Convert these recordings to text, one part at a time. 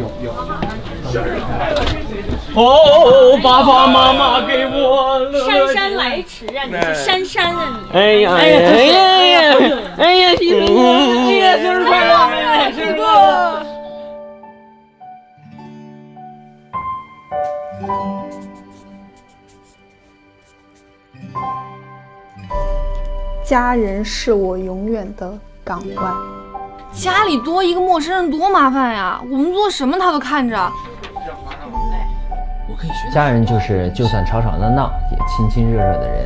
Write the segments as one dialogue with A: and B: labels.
A: 哦，爸爸妈妈给我
B: 姗姗来迟啊！你是珊珊啊你！
A: 哎呀哎呀哎呀哎呀，西子哥，哎呀，生日快乐，妹妹，生日快乐！
C: 家人是我永远的港湾。
D: 家里多一个陌生人多麻烦呀！我们做什么他都看着。
E: 家人就是就算吵吵闹闹也亲亲热热的人。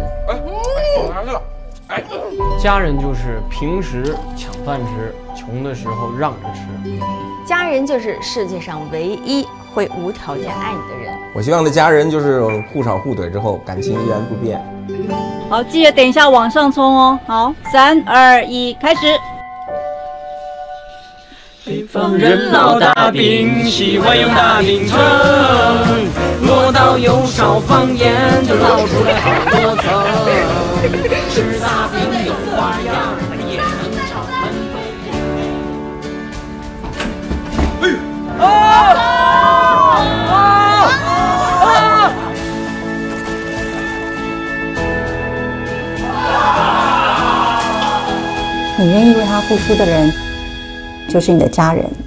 A: 家人就是平时抢饭吃，穷的时候让着吃。
B: 家人就是世界上唯一会无条件爱你的人。
F: 我希望的家人就是互吵互怼之后，感情依然不变。
G: 好，记得等一下往上冲哦。好，3、2、1，开始。
A: 北方人烙大饼，喜欢用大饼盛，落到油烧放盐，就烙出来好多层。吃大饼有花样，也能炒很多样。
H: 你愿意为他付出的人，就是你的家人。